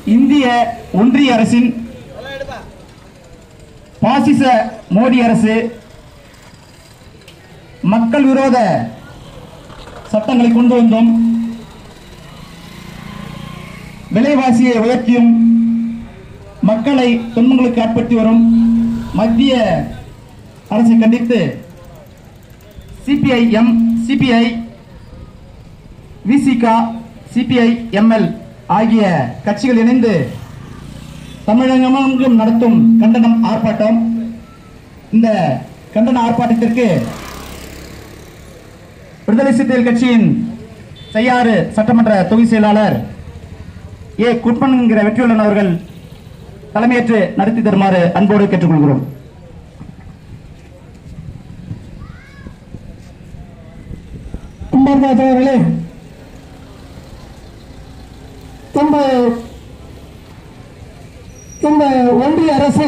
இந்திய ஒன்றிய அரசின் பாசிச மோடி அரசு மக்கள் விரோத சட்டங்களை கொண்டு வந்தோம், விலைவாசியை உயர்த்தியும் மக்களை துன்பங்களுக்கு ஆட்படுத்தி வரும் மத்திய அரசை கண்டித்து சிபிஐஎம், சிபிஐ, விசிக, சிபிஐ எம்எல் ஆகிய கட்சிகள் இணைந்து தமிழகமெங்கும் நடத்தும் கண்டனம் ஆர்ப்பாட்டம். இந்த கண்டன ஆர்ப்பாட்டத்திற்கு விடுதலை சிறுத்தைகள் கட்சியின் செய்யாறு சட்டமன்ற தொகுதி செயலாளர் ஏ குட்மன் என்கிற வெற்றியுள்ளன் அவர்கள் தலைமையேற்று நடத்தி தருமாறு அன்போடு கேட்டுக்கொள்கிறோம். அவர்களே, இந்த ஒன்றிய அரசு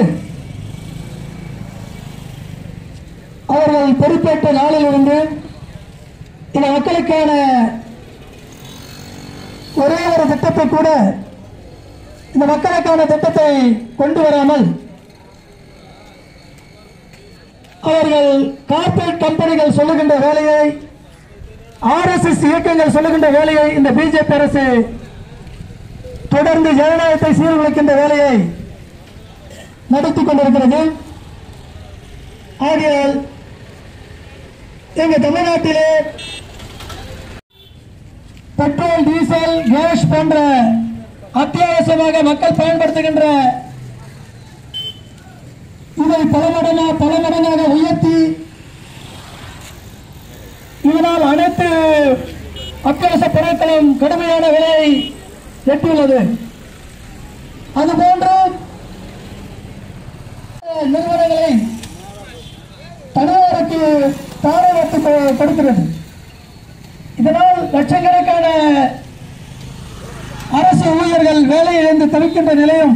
அவர்கள் பொறுப்பேற்ற நாளிலிருந்து இந்த மக்களுக்கான ஒரே ஒரு திட்டத்தை கூட, இந்த மக்களுக்கான திட்டத்தை கொண்டு வராமல் அவர்கள் கார்ப்பரேட் கம்பெனிகள் சொல்லுகின்ற வேலையை, ஆர்எஸ்எஸ் இயக்கங்கள் சொல்லுகின்ற வேலையை இந்த பிஜேபி அரசு தொடர்ந்து ஜனநாயகத்தை சீர்குலைக்கின்ற வேலையை நடத்தி கொண்டிருக்கிறது. ஆகையால் எங்க தமிழ்நாட்டிலே பெட்ரோல், டீசல், கேஸ் போன்ற அத்தியாவசியமாக மக்கள் பயன்படுத்துகின்ற இதை பல மடங்காக உயர்த்தி இதனால் அனைத்து அத்தியாவசிய பொருட்களும் கடுமையான விலையை எட்டியுள்ளது. அதுபோன்று நிறுவனங்களை தனியாருக்கு தாரவத்து கொடுக்கிறது. இதனால் லட்சக்கணக்கான அரசு ஊழியர்கள் வேலையிலிருந்து தவிக்கின்ற நிலையும்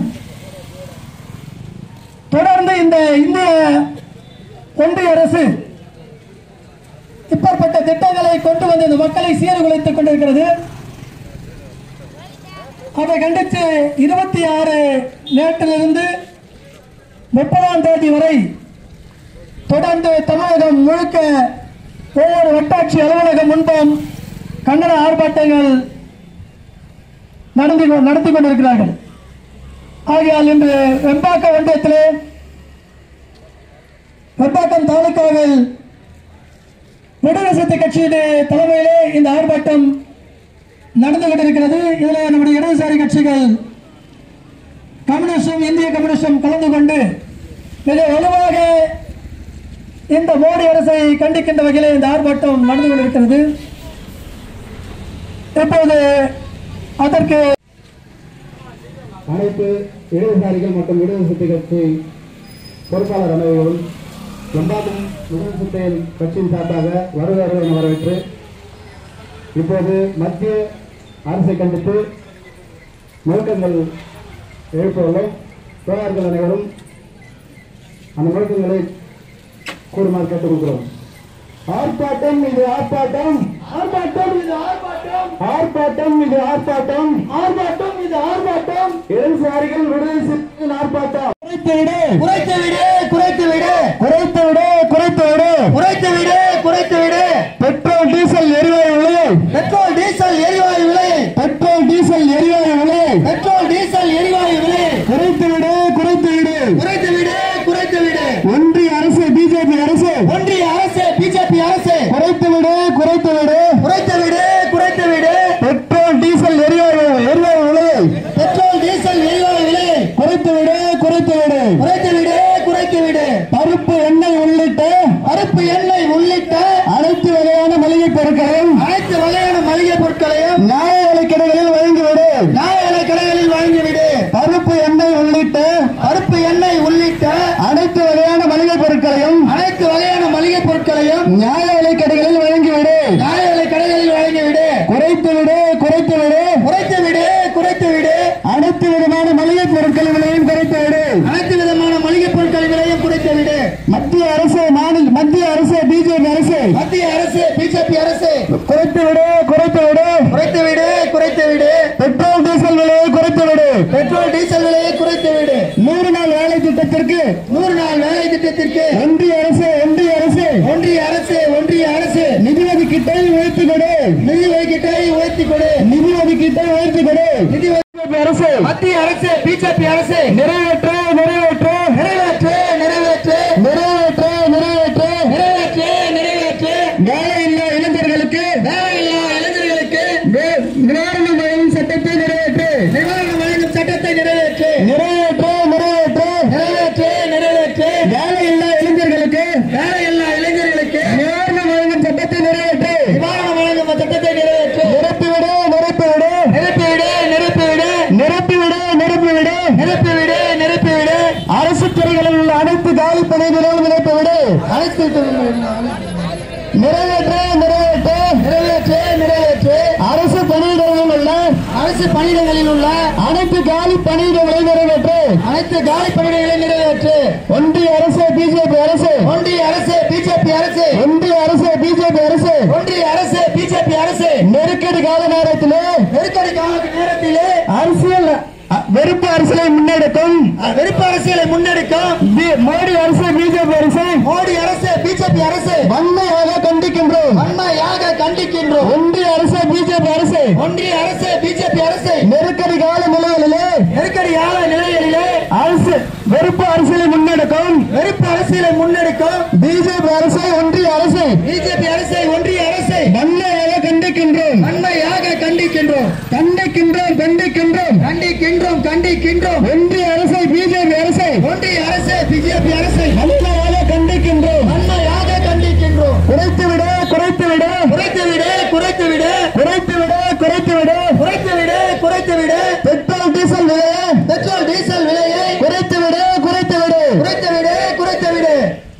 தொடர்ந்து இந்த இந்திய ஒன்றிய அரசு இப்பேற்பட்ட திட்டங்களை கொண்டு வந்து இந்த மக்களை சீர்குலைத்துக் கொண்டிருக்கிறது. அதை கண்டித்து 26 நேற்றிலிருந்து 30ஆம் தேதி வரை தொடர்ந்து தமிழகம் முழுக்க ஒவ்வொரு வட்டாட்சி அலுவலகம் முன்பும் கண்டன ஆர்ப்பாட்டங்கள் நடத்தி கொண்டிருக்கிறார்கள். ஆகையால் இன்று வெம்பாக்கம் ஒன்றியத்திலே, வெம்பாக்கம் தாலுகாவில் விடுதலை சிறுத்தை கட்சியின் தலைமையிலே இந்த ஆர்ப்பாட்டம் நடந்து கொண்டிருக்கிறது. இதில் நம்முடைய இடதுசாரி கட்சிகள் கம்யூனிஸ்டும் இந்திய கம்யூனிஸ்டும் கலந்து கொண்டு மிக வலுவாக இந்த மோடி அரசை கண்டிக்கின்ற வகையில் இந்த ஆர்ப்பாட்டம் நடந்து கொண்டிருக்கிறது. இப்போது அதற்கு அனைத்து இடதுசாரிகள் மற்றும் விடுதலை சிறுத்தை கட்சி பொறுப்பாளர் அனைவரும் வெம்பாக்கம் விடுதலை சிறுத்தைகள் கட்சியின் சார்பாக வருக என வரவேற்று இப்போது மத்திய அரசை கண்டித்து முழக்கங்கள் எழுப்புள்ளோம். தோழர்கள் அனைவரும் அந்த முழக்கங்களை கூறுமாறு கேட்டுக் கொள்கிறோம். ஆர்ப்பாட்டம் இது ஆர்ப்பாட்டம், ஆர்ப்பாட்டம் இது ஆர்ப்பாட்டம், ஆர்ப்பாட்டம் இது ஆர்ப்பாட்டம், ஆர்ப்பாட்டம் இது ஆர்ப்பாட்டம், இடதுசாரிகள் விடுதலை சிறுத்தைகளின் ஆர்ப்பாட்டம். குறைத்துவிடு, குறைத்துவிடு, குறைத்துவிடு, குறைத்துவிடு, குறைத்துவிடு, குறைத்துவிடு, குறைத்துவிடு. பெட்ரோல் டீசல் எரிவாயு விலையை, பெட்ரோல் டீசல் எரிவாயு விலையை, பெட்ரோல் டீசல் எரிவாயு விலையை, பெட்ரோல் டீசல் எரிவாயு விலையை குறைத்துவிடு, குறைத்துவிடு, குறைத்துவிடு, குறைத்துவிடு. ஒன்றிய அரசு பிஜேபி அரசு, ஒன்றிய அரசு பிஜேபி அரசு குறைத்துவிடு, குறைத்துவிடு, குறைத்துவிடு, குறைத்துவிடு. பெட்ரோல் டீசல் எரிவாயு விலையை, பெட்ரோல் டீசல் எரிவாயு விலையை குறைத்துவிடு, குறைத்துவிடு, குறைத்துவிடு, குறைத்துவிடு. பருப்பு எண்ணெய் உள்ளிட்ட, பருப்பு எண்ணெய் உள்ளிட்ட அனைத்து வகையான மளிகை பொருட்களையும், அனைத்து வகையான மளிகை பொருட்களையும் நியாய விலைக் கடைகளில் வழங்கிவிடு, நியாய விலைக் கடைகளில் வழங்கிவிடு. பருப்பு எண்ணெய் உள்ளிட்ட, பருப்பு எண்ணெய் உள்ளிட்ட அனைத்து வகையான மளிகை பொருட்களையும், அனைத்து வகையான மளிகை பொருட்களையும் நியாய விலைக் கடைகளில் வழங்கிவிடு, நியாய விலைக் கடைகளில் வழங்கிவிடு. குறைத்துவிடு, குறைத்துவிடு, குறைத்துவிடு, குறைத்துவிடு. அனைத்து விதமான மளிகை பொருட்களின் விலையும் குறைத்துவிடு, அனைத்து விதமான மளிகை பொருட்களின் விலையும் குறைத்துவிடு. மத்திய அரசு, மத்திய அரசு பிஜேபி அரசு, மத்திய அரசு பிஜேபி அரசு குறைத்துவிடு, குறைத்துவிடு, குறைத்துவிடு, குறைத்துவிடு. பெட்ரோல் டீசல் விலையை குறைத்துவிடு, பெட்ரோல் டீசல் விலையை குறைத்து விடு. 100 நாள் வேலை திட்டத்திற்கு 100 நாள் வேலை திட்டத்திற்கு ஒன்றிய அரசு ஒன்றிய அரசு நிதி ஒதுக்கீட்டை உயர்த்தி கொடு. நிதி ஒதுக்கீட்டை உயர்த்தி கொடு. நிதி ஒதுக்கீட்டை உயர்த்தி கொடு. நிதி அரசு மத்திய அரசு பிஜேபி அரசு நிறைவேற்று நிறைவேற்று நிறைவேற்று நிறைவேற்று நிறைவேற்று நிறைவேற்று நிறைவேற்று நிறைவேற்று வேலையில்லா இளைஞர்களுக்கு வேலையில்லா இளைஞர்களுக்கு நிவாரணம் வழங்கும் சட்டத்தை நிறைவேற்று. நிவாரணம் வழங்கும் சட்டத்தை நிறைவேற்று. நிறைவேற்று நிறைவேற்று நிறைவேற்று நிறைவேற்று வேலையில்லா இளைஞர்களுக்கு வேலையில்லா இளைஞர்களுக்கு நிவாரணம் வழங்கும் சட்டத்தை நிறைவேற்று. நிவாரணம் வழங்கும் சட்டத்தை நிறைவேற்று. நிரப்பிவிடு நிரப்பிவிடு நிரப்பிவிடு நிரப்பிவிடு நிரப்பிவிடு நிரப்பிவிடு நிரப்பிவிடு நிரப்பிவிடு அரசு துறைகளில் உள்ள அனைத்து காலி பணிகளையும் நிரப்பிவிடு. அனைத்து நிறைவேற்று நிறைவேற்று நிறைவேற்று நிறைவேற்று அரசு பணியிடங்களில் உள்ள அரசு பணியிடங்களில் உள்ள அனைத்து காலி பணியிடங்களை நிறைவேற்று. அனைத்து காலி பணியிடங்களை நிறைவேற்று. ஒன்றிய அரசு பிஜேபி அரசு ஒன்றிய அரசு பிஜேபி அரசு ஒன்றிய அரசு பிஜேபி அரசு ஒன்றிய அரசு பிஜேபி அரசு நெருக்கடி கால நேரத்திலே நெருக்கடி கால நேரத்திலே அரசியல் வெறுப்பு அரசியலை முன்னெடுக்கும் வெறுப்பு அரசியலை முன்னெடுக்கும் மோடி அரசு பிஜேபி அரசு மோடி அரசு பிஜேபி அரசு வன்மையாக கண்டிக்கின்றோம். வன்மையாக கண்டிக்கின்றோம். ஒன்றிய அரசு பிஜேபி அரசு ஒன்றிய அரசு பிஜேபி அரசு நெருக்கடி கால நிலையிலே நெருக்கடி கால நிலையிலே அரசு வெறுப்பு அரசியலை முன்னெடுக்கும் வெறுப்பு அரசியலை முன்னெடுக்கும் பிஜேபி அரசு ஒன்றிய அரசு பிஜேபி அரசு ஒன்றிய அரசு வன்மையாக கண்டிக்கின்றோம். வன்மையாக கண்டிக்கின்றோம். கண்டிக்கின்றோம் கண்டிக்கின்றோம் கண்டிக்கின்றோம் கண்டிக்கின்றோம். ஒன்றிய அரசு பிஜேபி அரசு ஒன்றிய அரசு பிஜேபி அரசு வன்மையாக கண்டிக்கின்றோம். வன்மையாக கண்டிக்கின்றோம். குறைத்துவிடு குறைத்துவிடு குறைத்துவிடு குறைத்துவிடு குறைத்துவிடு குறைத்துவிடு குறைத்துவிடு குறைத்துவிடு பெட்ரோல் டீசல் விலையை பெட்ரோல் டீசல் விலையை குறைத்துவிடு குறைத்துவிடு குறைத்துவிடு குறைத்துவிடு.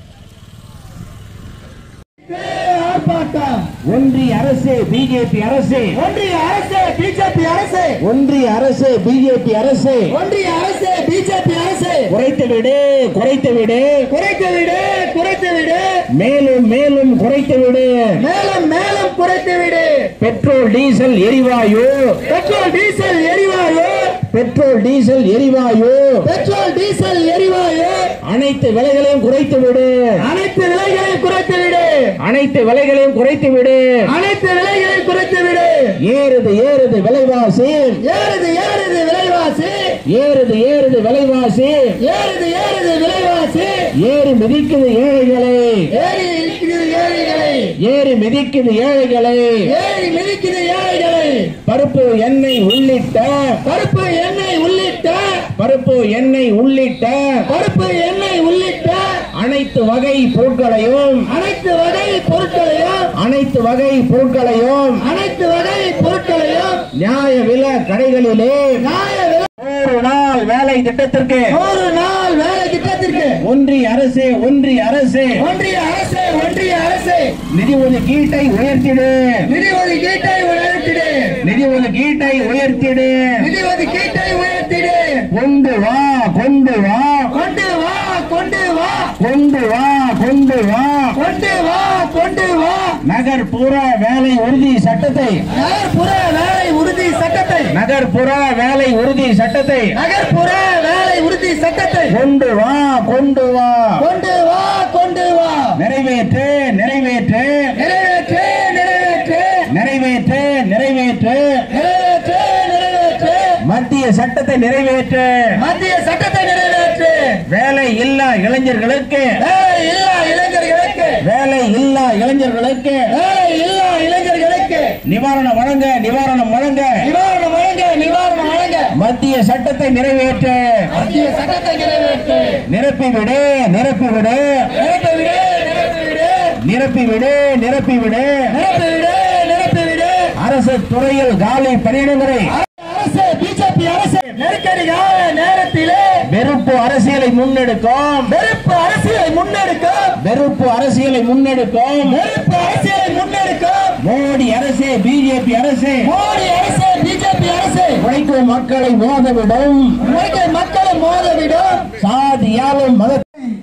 ஆர்ப்பாட்டம். ஒன்றிய அரசு பிஜேபி அரசு ஒன்றிய அரசு பிஜேபி அரசு ஒன்றிய அரசு பிஜேபி அரசு ஒன்றிய அரசு பிஜேபி அரசு குறைத்துவிடு குறைத்துவிடு குறைத்துவிடு குறைத்துவிடு மேலும் மேலும் குறைத்துவிடு. மேலும் மேலும் குறைத்துவிடு. பெட்ரோல் டீசல் எரிவாயு பெட்ரோல் டீசல் எரிவாயு பெட்ரோல் டீசல் எரிவாயு பெட்ரோல் டீசல் எரிவாயு அனைத்து விலைகளையும் குறைத்துவிடு. அனைத்து விலைகளையும் குறைத்துவிடு. அனைத்து விலைகளையும் குறைத்துவிடு. அனைத்து விலைகளையும் குறைத்துவிடு. ஏறுது ஏறுது விலைவாசி ஏறுது ஏறுது விலைவாசி ஏறுது ஏறுது விலைவாசி ஏறுது ஏறுது விலைவாசி ஏறி மிதிக்குது ஏழைகளை ஏறி இருக்குது ஏழைகளை ஏறி மிதிக்குது ஏழைகளை ஏறி மிதிக்குது ஏழைகளை பருப்பு எண்ணெய் உள்ளிட்ட பருப்பு எண்ணெய் உள்ளிட்ட பருப்பு எண்ணெய் உள்ளிட்ட பருப்பு எண்ணெய் உள்ளிட்ட அனைத்து வகை பொருட்களையும் அனைத்து வகை பொருட்களையும் அனைத்து வகை பொருட்களையும் அனைத்து வகை பொருட்களையும் நியாய விலை கடைகளிலே நியாய விலை 100 நாள் வேலை திட்டத்திற்கு 100 நாள் வேலை திட்டத்திற்கு ஒன்றிய அரசு ஒன்றிய அரசு ஒன்றிய அரசு ஒன்றிய அரசு நிதி ஒதுக்கீட்டை உயர்த்திடு. நிதி ஒதுக்கீட்டை உயர்த்திடு. நிதி ஒதுக்கீட்டை உயர்த்திடு. நிதி ஒதுக்கீட்டை உயர்த்திடு. கொண்டு வா கொண்டு வா கொண்டு வா கொண்டு வா கொண்டு வா கொண்டு வா கொண்டு வா கொண்டு வா நகர்ப்புற வேலை உறுதி சட்டத்தை நகர்ப்புற வேலை உறுதி சட்டத்தை நகர்ப்புற வேலை உறுதி சட்டத்தை நகர்ப்புற வேலை உறுதி சட்டத்தை கொண்டு வா கொண்டு வா கொண்டு வா கொண்டு வா நிறைவேற்று நிறைவேற்று நிறைவேற்று நிறைவேற்று நிறைவேற்று நிறைவேற்று நிறைவேற்று நிறைவேற்று மத்திய சட்டத்தை நிறைவேற்று. மத்திய சட்டத்தை நிறைவேற்று. வேலை இல்லா இளைஞர்களுக்கு வேலை இல்லா இளைஞர்களுக்கு வேலை இல்லா இளைஞர்களுக்கு வேலை இல்லா இளைஞர்களுக்கு நிவாரணம் வழங்க நிவாரணம் வழங்க நிவாரணம் வழங்க நிவாரணம் வழங்க மத்திய சட்டத்தை நிறைவேற்று. மத்திய சட்டத்தை நிறைவேற்று. நிரப்பிவிடு நிரப்பிவிடு நிரப்பிவிடு நிரப்பிவிடு நிரப்பிவிடு நிரப்பிவிடு நிரப்பிவிடு நிரப்பிவிடு. அரசு துறையில் காலி பணியிடங்களை அரசு பிஜேபி அரசு நெருக்கடி கால நேரத்திலே வெறுப்பு அரசியலை முன்னெடுக்கும் வெறுப்பு அரசியலை முன்னெடுக்கும் வெறுப்பு அரசியலை முன்னெடுக்கும் வெறுப்பு அரசியலை முன்னெடுக்கும் மோடி அரசு பிஜேபி அரசு மோடி அரசு பிஜேபி அரசு உழைக்கும் மக்களை மோதவிடும் உழைக்கும் மக்களை மோதவிடும் சாதியாலும் மத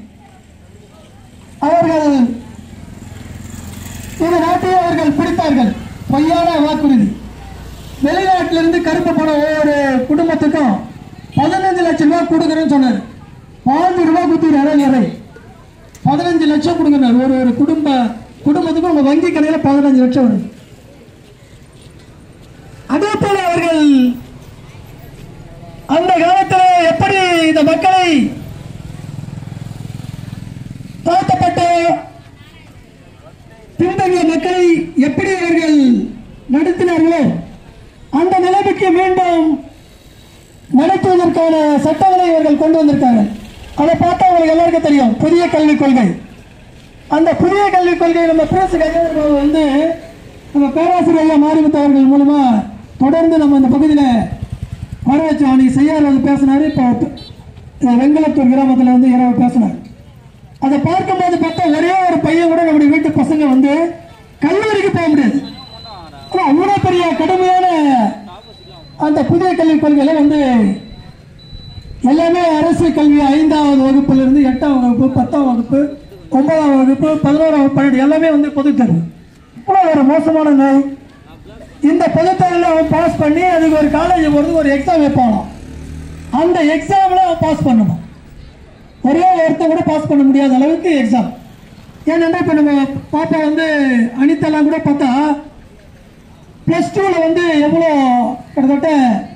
அவர்கள் இந்த நாட்டை அவர்கள் பிடித்தார்கள். பொய்யான வாக்குறுதி. வெளிநாட்டிலிருந்து கருப்பு பணம் ஒவ்வொரு குடும்பத்துக்கும் 15 லட்சம் ரூபாய் கொடுக்குறேன்னு சொன்னார். 5 ரூபாய் கொடுத்துக்கிறாரு நிறைய 15 லட்சம் கொடுக்குறாரு. ஒரு குடும்பத்துக்கு உங்க வங்கி கணக்கில் 15 லட்சம் வருது. அதே போல அவர்கள் அந்த காலத்தில் எப்படி இந்த மக்களை தாழ்த்தப்பட்ட பின்தங்கிய மக்களை எப்படி அவர்கள் நடத்தினார்களோ அந்த நிலைமைக்கு மீண்டும் நடத்துவதற்கான சட்டங்களை இவர்கள் கொண்டு வந்திருக்காங்க. அதை பார்த்தா உங்களுக்கு எல்லாருக்கும் தெரியும், புதிய கல்விக் கொள்கை. அந்த புதிய கல்விக் கொள்கை நம்ம வந்து நம்ம பேராசிரியர் மாரிமுத்து அவர்கள் மூலமா தொடர்ந்து நம்ம இந்த பகுதியில் வர வச்சோம். நீ செய்யார் வந்து பேசினாரு. இப்போ வெங்கலத்தூர் கிராமத்தில் வந்து இரவு பேசினார். அதை பார்க்கும்போது பார்த்தா ஒரே ஒரு பையன் கூட நம்முடைய வீட்டு பசங்க வந்து கல்லூரிக்கு போக முடியாது. அவ்வளோ பெரிய கடுமையான அந்த புதிய கல்விக் கொள்கையில வந்து எல்லாமே அரசு கல்வி 5ஆவது வகுப்பிலிருந்து 8ஆம் வகுப்பு 10ஆம் வகுப்பு 9ஆம் வகுப்பு 11ஆம் வகுப்பு எல்லாமே வந்து பொதுத்தேர்வு. இவ்வளோ ஒரு மோசமான நோய். இந்த பொதுத்தேர்வில் அவன் பாஸ் பண்ணி அதுக்கு ஒரு காலேஜ் போகிறது ஒரு எக்ஸாம் வைப்பானோ அந்த எக்ஸாமில் அவன் பாஸ் பண்ணணும். ஒரே ஒருத்தர் கூட பாஸ் பண்ண முடியாத அளவுக்கு எக்ஸாம். ஏன்னா இப்போ நம்ம பாப்பா வந்து அனிதெல்லாம் கூட பார்த்தா +2ல வந்து எவ்வளோ கிட்டத்தட்ட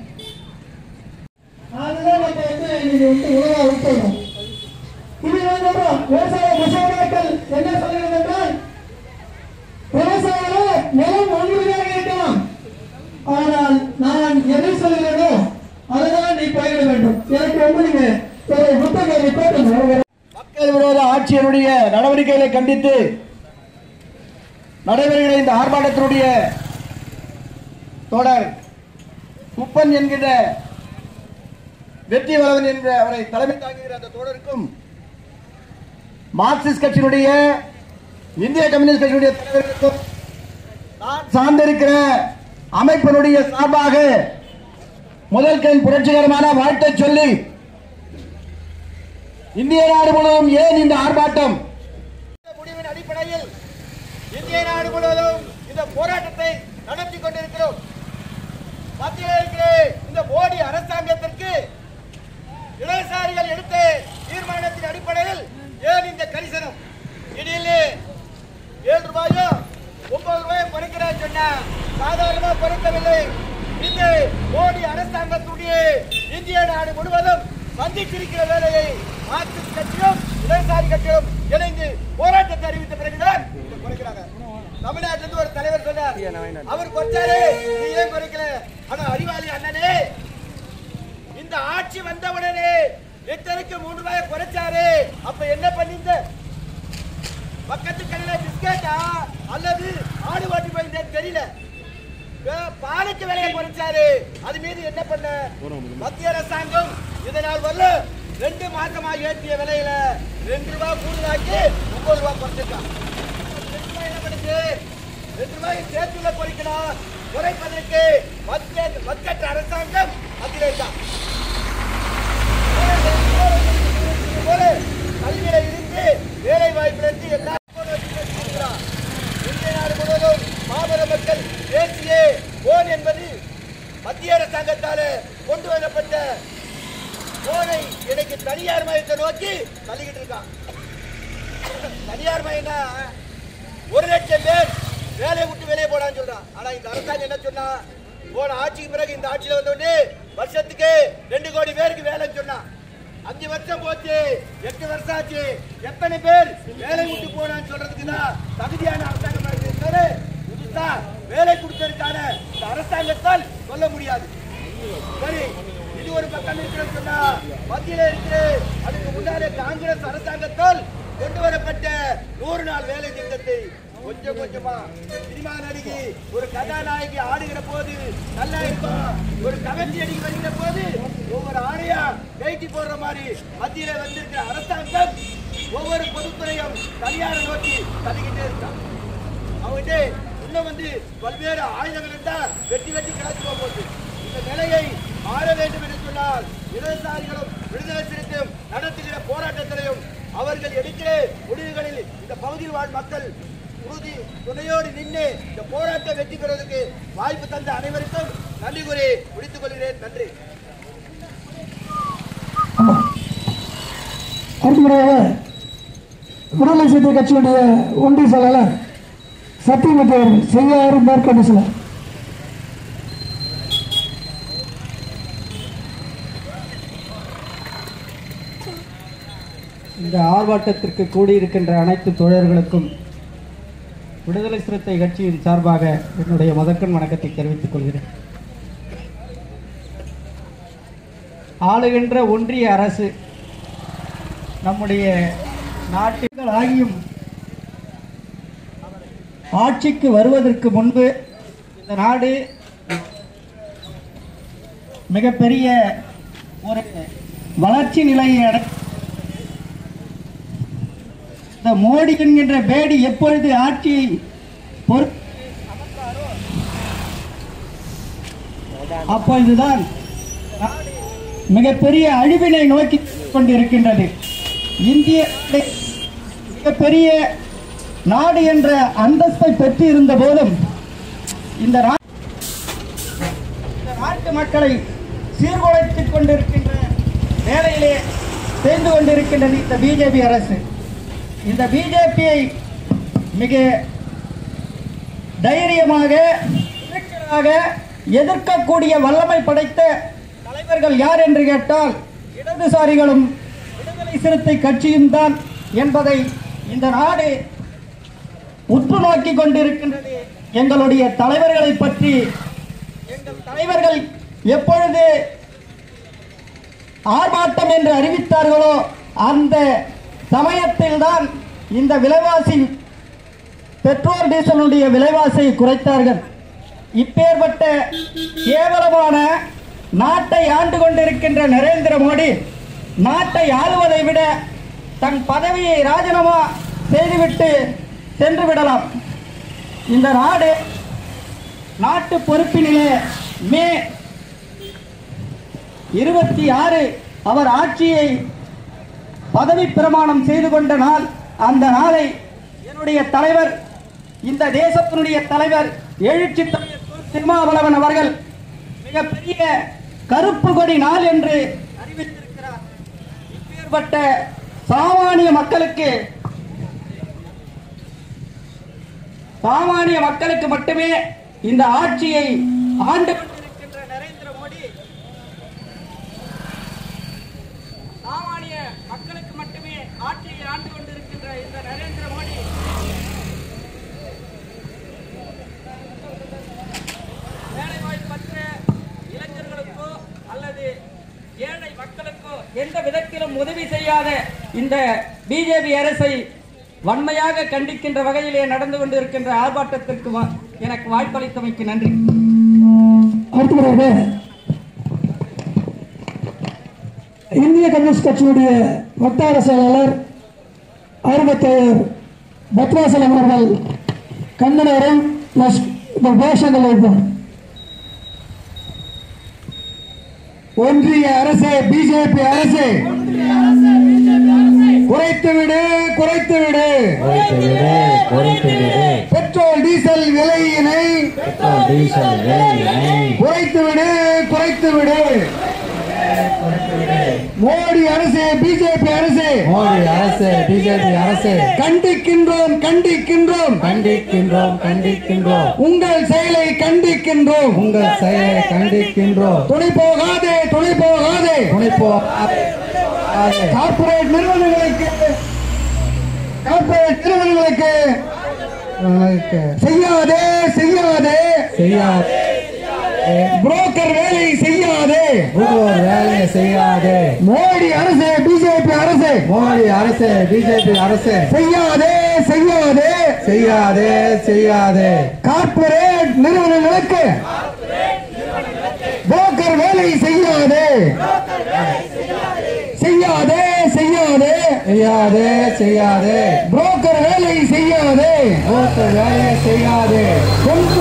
அதுதான் நம்ம வந்து இன்னைக்கு வந்து உலக உட்படுறோம். இது சொல்றோம் விவசாய மசோதாக்கள் என்ன சொல்கிறது என்றால் விவசாயம் நிலம் ஒன்றுதாக இருக்கலாம், ஆனால் நான் எதை சொல்கிறேனோ அதுதான் நீ பயிரிட வேண்டும். எனக்கு வந்து நீங்க மக்கள் விரோத ஆட்சியருடைய நடவடிக்கைகளை கண்டித்து நடைபெறுகிற இந்த ஆர்ப்பாட்டத்தினுடைய தொடர் குப்பன் என்கின்ற வெற்றி வளவன் என்ற அவரை தலைமை தாங்குகிற அந்த தொடருக்கும் மார்க்சிஸ்ட் கட்சியினுடைய இந்திய கம்யூனிஸ்ட் கட்சியினுடைய தலைவர்களுக்கும் நான் சார்ந்திருக்கிற அமைப்பினுடைய சார்பாக முதல் புரட்சிகரமான வாழ்த்தை சொல்லி இந்திய நாடு முழுவதும் ஏன் இந்த ஆர்ப்பாட்டம் முடிவின் அடிப்படையில் இந்திய நாடு முழுவதும் இந்த போராட்டத்தை நடத்தி கொண்டிருக்கிறோம். மத்தியில் இருக்கிற இந்த மோடி அரசாங்கத்திற்கு இடதுசாரிகள் எடுத்த தீர்மானத்தின் அடிப்படையில் ஏன் இந்த கரிசனம்? இடையில 7 ரூபாயோ 9 ரூபாயோ குறைக்கிறார் சொன்னா சாதாரணமா குறைக்கவில்லை. இந்த மோடி அரசாங்கத்துடைய இந்திய நாடு முழுவதும் சந்தித்திருக்கிற வேலையை மார்க்சிஸ்ட் கட்சியும் இடதுசாரி கட்சியும் இணைந்து போராட்டத்தை அறிவித்த பிறகுதான் குறைக்கிறாங்க. தமிழ்நாட்டிலிருந்து ஒரு தலைவர் சொன்னார், அவர் குறைச்சாரு, நீ ஏன் குறைக்கல? ஆனா அறிவாளி அண்ணனே, இந்த ஆட்சி வந்தவுடனே லிட்டருக்கு 3 ரூபாய் குறைச்சாரு. அப்ப என்ன பண்ணிந்த? பக்கத்து கடையில பிஸ்கெட்டா அல்லது ஆடு ஓட்டி போயிருந்தேன்னு தெரியல. பாலுக்கு விலையை குறைச்சாரு. அது மீது என்ன பண்ண? மத்திய அரசாங்கம் இதனால் வரல 2 மாசமா ஏற்றிய விலையில 2 ரூபாய் கூடுதலாக்கி 9 ரூபாய் குறைச்சிருக்கான். 2 ரூபாய் என்ன பண்ணுது? 2 ரூபாய் சேர்த்துள்ள குறைக்கணும். குறைப்பதற்கு மத்திய அரசாங்கம் அதிலே தான் கல்வியில இருந்து வேலை வாய்ப்பிலிருந்து எல்லா இந்திய நாடு முழுவதும் மாபெர மக்கள் தேசிய போன் என்பது மத்திய அரசாங்கத்தால கொண்டு வரப்பட்ட போனை இன்னைக்கு தனியார் மயத்தை நோக்கி தள்ளிக்கிட்டு இருக்கான். தனியார் மயம்னா 1 லட்சம் பேர் வேலையை விட்டு வெளியே போடான்னு சொல்றான். ஆனா இந்த அரசாங்கம் என்ன சொன்னா, போன ஆட்சிக்கு பிறகு இந்த ஆட்சியில வந்தோடனே வருஷத்துக்கு 2 கோடி பேருக்கு வேலைன்னு சொன்னா. 5 வருஷம் போச்சு, 8 வருஷம் ஆச்சு. எத்தனை பேர் வேலை விட்டு போனான்னு சொல்றதுக்கு தான் தகுதியான அரசாங்கம் இருக்கிறது. புதுசா வேலை கொடுத்ததற்கான இந்த அரசாங்கத்தால் சொல்ல முடியாது. சரி, இது ஒரு பக்கம் இருக்கிறது சொன்னா, மத்தியில இருக்கிற அதுக்கு முன்னாலே காங்கிரஸ் அரசாங்கத்தால் கொண்டு வரப்பட்ட 100 நாள் வேலை திட்டத்தை கொஞ்சம் கொஞ்சமா சினிமா நடிகை ஒரு கதாநாயகி ஆடுகிற போது நல்லா இருக்கும், ஒரு கவர்ச்சி அடிக்க வருகிற போது ஒவ்வொரு ஆணையா கைட்டி போடுற மாதிரி மத்தியில வந்திருக்கிற அரசாங்கம் ஒவ்வொரு பொதுத்துறையும் தனியாரை நோக்கி தள்ளிக்கிட்டே இருக்கான். அவங்ககிட்ட இன்னும் வந்து பல்வேறு ஆயுதங்கள் இருந்தா வெட்டி வெட்டி கிளச்சி போகுது. இந்த நிலையை மாற வேண்டும் என்று சொன்னால் இடதுசாரிகளும் விடுதலை சிறுத்தையும் நடத்துகிற போராட்டத்திலையும் அவர்கள் எடுக்கிற முடிவுகளில் இந்த பகுதியில் வாழ் மக்கள் உறுதி துணையோடு நின்று இந்த போராட்டத்தை வெற்றி பெறுவதற்கு வாய்ப்பு தந்த அனைவருக்கும் நன்றி கூறி முடித்துக் கொள்கிறேன். நன்றி. அடுத்தபடியாக விடுதலை சிறுத்தை கட்சியுடைய ஒன்றிய செயலாளர் சத்தியமூர்த்தி அவர்கள் செய்யாறு மேற்கொண்டு சில இந்த ஆர்ப்பாட்டத்திற்கு கூடியிருக்கின்ற அனைத்து தோழர்களுக்கும் விடுதலை சிறுத்தை கட்சியின் சார்பாக என்னுடைய முதற்கண் வணக்கத்தை தெரிவித்துக் கொள்கிறேன். ஆளுகின்ற ஒன்றிய அரசு நம்முடைய நாட்டுகள் ஆகியும் ஆட்சிக்கு வருவதற்கு முன்பு இந்த நாடு மிகப்பெரிய ஒரு வளர்ச்சி நிலையை அடை இந்த மோடி என்கின்ற பேடி எப்பொழுது ஆட்சியை அப்பொழுதுதான் மிகப்பெரிய அழிவினை நோக்கி கொண்டிருக்கின்றது. இந்திய மிகப்பெரிய நாடு என்ற அந்தஸ்தை பெற்று இருந்த போதும் இந்த நாட்டு மக்களை சீர்குலைத்துக் கொண்டிருக்கின்ற வேலையிலே சேர்ந்து கொண்டிருக்கின்றது இந்த பிஜேபி அரசு. இந்த பிஜேபியை மிக தைரியமாக எதிர்க்கக்கூடிய வல்லமை படைத்த தலைவர்கள் யார் என்று கேட்டால் இடதுசாரிகளும் விடுதலை சிறுத்தை கட்சியும் தான் என்பதை இந்த நாடு உற்று நோக்கி கொண்டிருக்கின்றது. எங்களுடைய தலைவர்களை பற்றி எங்கள் தலைவர்கள் எப்பொழுது ஆர்ப்பாட்டம் என்று அறிவித்தார்களோ அந்த சமயத்தில் தான் இந்த விலைவாசி பெட்ரோல் டீசலுடைய விலைவாசியை குறைத்தார்கள். இப்பேற்பட்ட கேவலமான நாட்டை ஆண்டு கொண்டிருக்கின்ற நரேந்திர மோடி நாட்டை ஆளுவதை விட தன் பதவியை ராஜினாமா செய்துவிட்டு சென்று விடலாம். இந்த நாட்டு பொறுப்பினிலே மே 26 அவர் ஆட்சியை பதவி பிரமாணம் செய்து கொண்ட நாள். அந்த நாளை என்னுடைய தலைவர் இந்த தேசத்தினுடைய தலைவர் எழுச்சி தலைவர் திருமாவளவன் அவர்கள் மிகப்பெரிய கருப்பு கொடி நாள் என்று அறிவித்திருக்கிறார். இப்பேற்பட்ட சாமானிய மக்களுக்கு மட்டுமே இந்த ஆட்சியை ஆண்டு கொண்டிருக்கின்ற நரேந்திர மோடி சாமானிய மக்களுக்கு மட்டுமே ஆட்சியை ஆண்டு கொண்டிருக்கின்ற இந்த நரேந்திர மோடி வேலைவாய்ப்பற்ற இளைஞர்களுக்கோ அல்லது ஏழை மக்களுக்கோ எந்த விதத்திலும் உதவி செய்யாத இந்த பிஜேபி அரசை வன்மையாக கண்டிக்கின்ற வகையிலே நடந்து கொண்டிருக்கின்ற ஆர்ப்பாட்டத்திற்கு எனக்கு வாய்ப்பளித்தமைக்கு நன்றி. அடுத்தபடியாக இந்திய கம்யூனிஸ்ட் கட்சியுடைய வட்டார செயலாளர் ஆர்வத்தையர் பத்ராசலம் அவர்கள் கண்ணனரும் கோஷங்கள் வைப்பார். ஒன்றிய அரசே, பிஜேபி அரசே, குறைத்துவிடு குறைத்துவிடு பெட்ரோல் டீசல் விலையினை குறைத்துவிடு குறைத்துவிடு. மோடி அரசு, பிஜேபி அரசு, கண்டிக்கின்றோம் கண்டிக்கின்றோம் கண்டிக்கின்றோம் கண்டிக்கின்றோம் உங்கள் செயலை கண்டிக்கின்றோம் உங்கள் செயலை கண்டிக்கின்றோம். துணை போகாதே துணை போகாதே கார்ப்பரேட் நிறுவனங்களுக்கு செய்யாதே செய்யாதே செய்யாதே புரோக்கர் வேலை செய்யாதே வேலையை செய்யாதே. மோடி அரசு, பிஜேபி அரசு, மோடி அரசு, பிஜேபி அரசு செய்யாதே செய்யாதே செய்யாதே செய்யாதே கார்ப்பரேட் நிறுவனங்களுக்கு புரோக்கர் வேலை செய்யாதே செய்யாதே செய்யாதே செய்யாதே செய்யாதே புரோக்கர் வேலை செய்யாதே வேலையை செய்யாதே. கொண்டு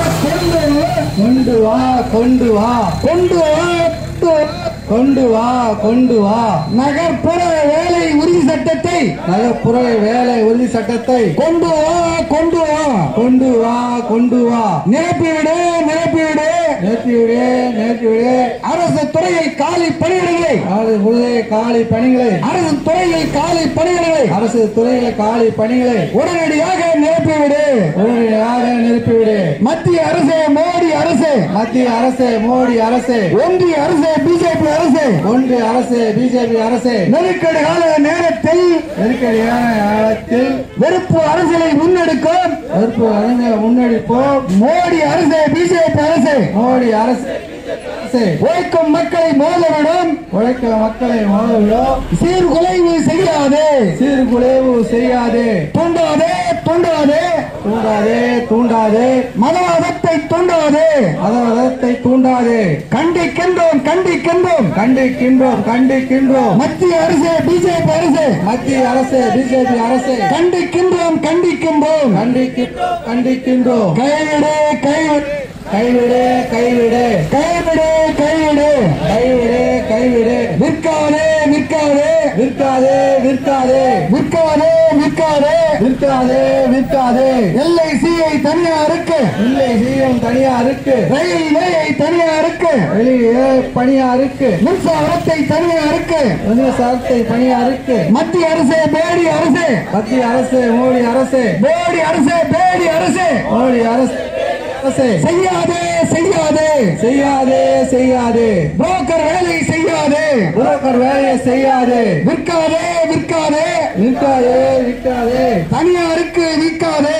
வா கொண்டு வா கொண்டு வா கொண்டு வா கொண்டு வா கொண்டு வா கொண்டு வா நகர்ப்புற வேலை உரிமை உறுதி சட்டத்தை நகர்ப்புற வேலை உறுதி சட்டத்தை கொண்டு வா கொண்டு வா கொண்டு வா கொண்டு வா நிரப்பிவிடு நிரப்பிவிடு நேற்றிவிடு நேற்றிவிடு அரசு துறையில் காலி பணியிடங்களை காலி பணிகளை அரசு துறையில் காலி பணியிடங்களை அரசு துறையில் காலி பணிகளை உடனடியாக நிரப்பிவிடு உடனடியாக நிரப்பிவிடு. மத்திய அரசு மோடி அரசு மத்திய அரசு மோடி அரசு ஒன்றிய அரசு பிஜேபி அரசு ஒன்றிய அரசு பிஜேபி அரசு நெருக்கடி கால நேரத்தில் நெருக்கடியான காலத்தில் வெறுப்பு அரசியலை முன்னெடுக்கும் வெறுப்பு அறிஞர் முன்னெடுப்போம். மோடி அரசு பிஜேபி அரசு மோடி அரசு உழைக்கும் மக்களை மோதவிடும் உழைக்க மக்களை மோதவிடும் சீர்குலைவு செய்யாதே சீர்குலைவு செய்யாதே தூண்டாதே தூண்டாதே தூண்டாதே தூண்டாதே மதவாதத்தை தூண்டாதே மதத்தை தூண்டாதே கண்டிக்கின்றோம் கண்டிக்கின்றோம் கண்டிக்கின்றோம் கண்டிக்கின்றோம் மத்திய அரசு பிஜேபி அரசு மத்திய அரசு பிஜேபி அரசு கண்டிக்கின்றோம் கண்டிக்கின்றோம் கண்டிக்கின்றோம் கண்டிக்கின்றோம் கைவிடு கைவிடு கைவிடு கைவிடு கைவிடு கைவிடு கைவிடு கைவிடு விற்காதே விற்காதே விற்காதே விற்காதே விற்காதே விற்காதே விற்காதே விற்காதே எல்ஐசியை தனியாருக்கு இல்லை செய்யும் தனியாருக்கு ரயில்வேயை தனியாருக்கு வெளியே பணியாருக்கு மின்சாரத்தை தனியாருக்கு சரத்தை பணியாருக்கு மத்திய அரசு பேடி அரசு மத்திய அரசு மோடி அரசு பேடி அரசு பேடி அரசு மோடி அரசு அரசு செய்யாதே செய்யாதே செய்யாதே செய்யாதே புரோக்கர் வேலை செய்யாதே புரோக்கர் வேலையை செய்யாதே விற்காதே விற்காதே விற்காதே விற்காதே தனியாருக்கு விற்காதே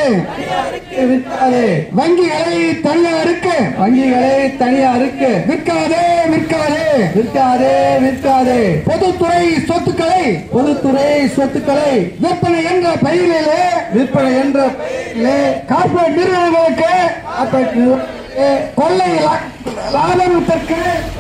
விற்காதே வங்கிகளை தனியாருக்கு வங்கிகளை தனியாருக்கு விற்காதே விற்காதே விற்காதே விற்காதே பொதுத்துறை சொத்துக்களை பொதுத்துறை சொத்துக்களை விற்பனை என்ற பெயரிலே விற்பனை என்ற கார்ப்பரேட் நிறுவனங்களுக்கு கொள்ளை லாபத்திற்கு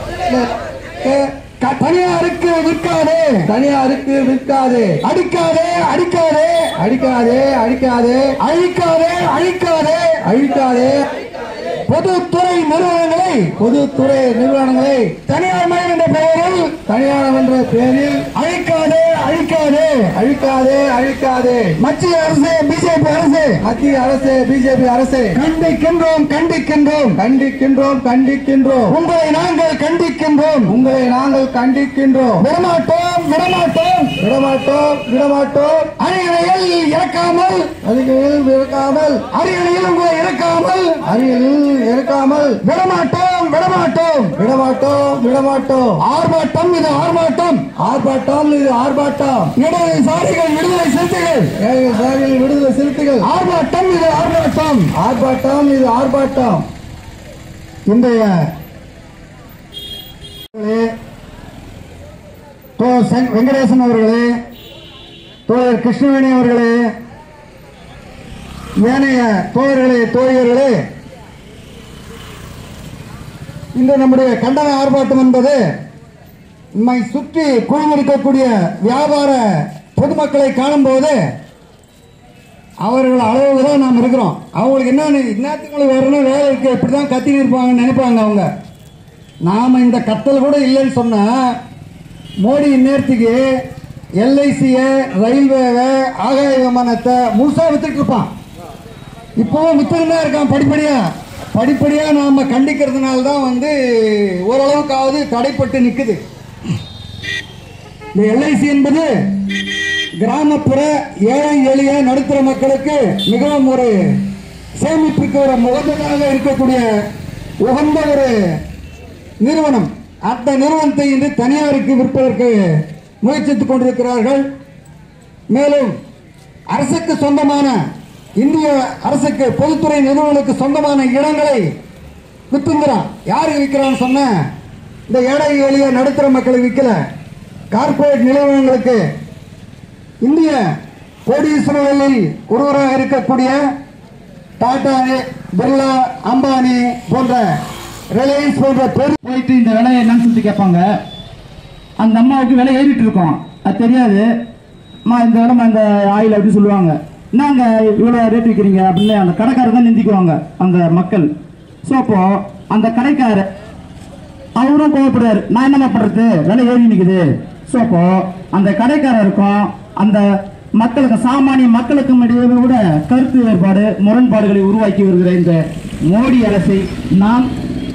தனியாருக்கு விற்காதே தனியாருக்கு விற்காதே அடிக்காதே அடிக்காதே அடிக்காதே அடிக்காதே அழிக்காதே அழிக்காதே அழிக்காதே பொதுத்துறை நிறுவனங்களை பொதுத்துறை நிறுவனங்களை தனியார்மயம் என்ற பெயரில் தனியார் என்ற பெயரில் அழிக்காதே அழிக்காதே அழிக்காதே அழிக்காதே மத்திய அரசு பிஜேபி அரசு மத்திய அரசு பிஜேபி அரசு கண்டிக்கின்றோம் கண்டிக்கின்றோம் கண்டிக்கின்றோம் கண்டிக்கின்றோம் உங்களை நாங்கள் கண்டிக்கின்றோம் உங்களை நாங்கள் கண்டிக்கின்றோம் விடமாட்டோம் விடமாட்டோம் விடமாட்டோம் விடமாட்டோம் அரியணையில் இறக்காமல் அருகில் இருக்காமல் அரியணையில் உங்களை இறக்காமல் அருகில் இருக்காமல் விடமாட்டோம் விடமாட்டோம் விடமாட்டோம் விடமாட்டோம் ஆர்ப்பாட்டம் இது ஆர்ப்பாட்டம் ஆர்ப்பாட்டம் இது ஆர்ப்பாட்டம் இடதுசாரிகள் விடுதலை சிறுத்தைகள் ஏழைகள் விடுதலை சிறுத்தைகள் ஆர்ப்பாட்டம் இது ஆர்ப்பாட்டம் ஆர்ப்பாட்டம் இது ஆர்ப்பாட்டம் இன்றைய வெங்கடேசன் அவர்களே, தோழர் கிருஷ்ணவேணி அவர்களே, ஏனைய தோழர்களே தோழியர்களே, இந்த நம்முடைய கண்டன ஆர்ப்பாட்டம் என்பது நம்மை சுற்றி குழுமிருக்கக்கூடிய வியாபார பொதுமக்களை காணும்போது அவர்கள் அளவுக்கு தான் நாம் இருக்கிறோம். அவங்களுக்கு என்னத்துக்கு வரணும், வேலை இருக்கு, இப்படிதான் கத்திட்டு இருப்பாங்கன்னு நினைப்பாங்க அவங்க. நாம இந்த கத்தல் கூட இல்லைன்னு சொன்னா மோடி இந்நேரத்துக்கு எல்ஐசிய ரயில்வேவை ஆகாய விமானத்தை முழுசா வித்துட்டு இருப்பான். இப்பவும் வித்துட்டு தான் இருக்கான். படிப்படியா நாம கண்டிக்கிறதுனால தான் ஓரளவுக்காவது தடைப்பட்டு நிக்குது. இந்த எல்ஐசி என்பது கிராமப்புற ஏழை எளிய நடுத்தர மக்களுக்கு மிகவும் ஒரு சேமிப்புக்கு ஒரு முகந்ததாக இருக்கக்கூடிய உகந்த ஒரு நிறுவனம். அந்த நிறுவனத்தை இன்று தனியாருக்கு விற்பதற்கு முயற்சித்துக் கொண்டிருக்கிறார்கள். மேலும் அரசுக்கு சொந்தமான இந்திய அரசுக்கு பொதுத்துறை நிறுவனங்களுக்கு சொந்தமான இடங்களை வித்துங்கிறான். யாருக்கு விற்கிறான்னு சொன்ன இந்த ஏழை எளிய நடுத்தர மக்களுக்கு விற்கல, கார்பரேட் நிறுவனங்களுக்கு. இந்திய கோடீஸ்வரர்களில் ஒருவராக இருக்கக்கூடிய டாடா, பிர்லா, அம்பானி போன்ற ரிலையன்ஸ் போன்ற போயிட்டு இந்த விலையை என்னன்னு சொல்லிட்டு கேட்பாங்க. அந்த அம்மாவுக்கு விலை ஏறிட்டு இருக்கோம், அது தெரியாது. அம்மா இந்த விலை இந்த ஆயில் அப்படின்னு சொல்லுவாங்க. என்னங்க இவ்வளோ ரேட் விற்கிறீங்க அப்படின்னு அந்த கடைக்காரர் தான் நிந்திக்குவாங்க அந்த மக்கள். ஸோ அப்போ அந்த கடைக்காரர் அவரும் கோவப்படுறாரு, நான் என்னமா பண்றது, விலை ஏறி நிற்குது. ஸோ அப்போ அந்த கடைக்காரருக்கும் அந்த மக்களுக்கு சாமானிய மக்களுக்கும் இடையே கூட கருத்து வேறுபாடு முரண்பாடுகளை உருவாக்கி வருகிற இந்த மோடி அரசை நாம்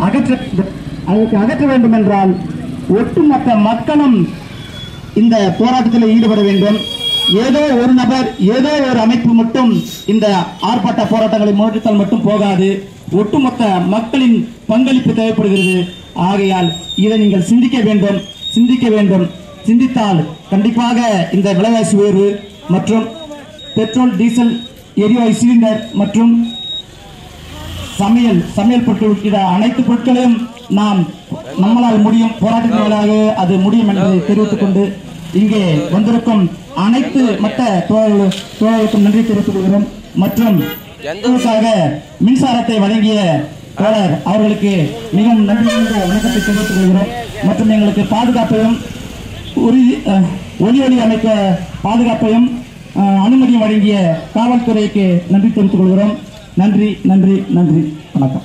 அகற்ற வேண்டும் என்றால் ஒட்டுமொத்த மக்களும் இந்த போராட்டத்தில் ஈடுபட வேண்டும். ஏதோ ஒரு நபர் ஏதோ ஒரு அமைப்பு மட்டும் இந்த ஆர்ப்பாட்ட போராட்டங்களை முன்னெடுத்தால் மட்டும் போகாது. ஒட்டுமொத்த மக்களின் பங்களிப்பு தேவைப்படுகிறது. ஆகையால் இதை நீங்கள் சிந்திக்க வேண்டும். சிந்தித்தால் கண்டிப்பாக இந்த விலைவாசி உயர்வு மற்றும் பெட்ரோல் டீசல் எரிவாயு சிலிண்டர் மற்றும் சமையல் பொருட்கள் உட்பட அனைத்து பொருட்களையும் நம்மளால் முடியும், போராட்டத்தின் வாயிலாக அது முடியும் என்பதை தெரிவித்துக் கொண்டு இங்கே வந்திருக்கும் அனைத்து மற்ற தோழர்களுக்கும் நன்றி தெரிவித்துக் கொள்கிறோம். மற்றும் மின்சாரத்தை வழங்கிய தோழர் அவர்களுக்கு மிகவும் நன்றி வணக்கத்தை தெரிவித்துக் கொள்கிறோம். மற்றும் எங்களுக்கு பாதுகாப்பையும் ஒலி அமைக்க பாதுகாப்பையும் அனுமதியும் வழங்கிய காவல்துறைக்கு நன்றி தெரிவித்துக் கொள்கிறோம். நன்றி நன்றி நன்றி. வணக்கம்.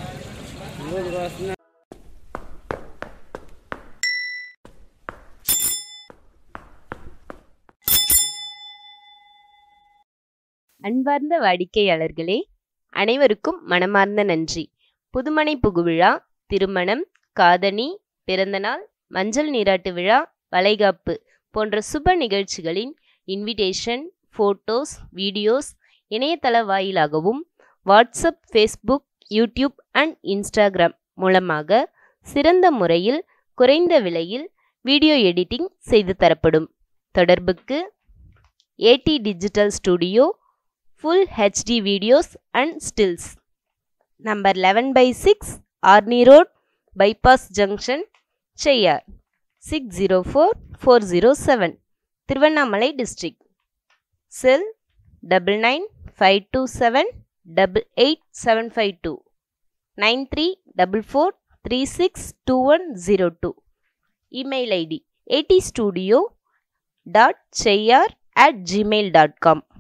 அன்பார்ந்த வாடிக்கையாளர்களே, அனைவருக்கும் மனமார்ந்த நன்றி. புதுமனை புகுவிழா, திருமணம், காதணி, பிறந்தநாள், மஞ்சள் நீராட்டு விழா, வளைகாப்பு போன்ற சுப நிகழ்ச்சிகளின் இன்விடேஷன், போட்டோஸ், வீடியோஸ் இணையதள வாயிலாகவும் WhatsApp, Facebook, YouTube and Instagram மூலமாக சிறந்த முறையில் குறைந்த விலையில் வீடியோ எடிட்டிங் செய்து தரப்படும். தொடர்புக்கு AT digital studio, Full HD videos and stills. Number 11/6 Arni Road, Bypass Junction, Cheyyar, 604407, Thiruvannamalai District. Cell 9952788752, 9344362102. Email ID atstudio.cheyyar@gmail.com.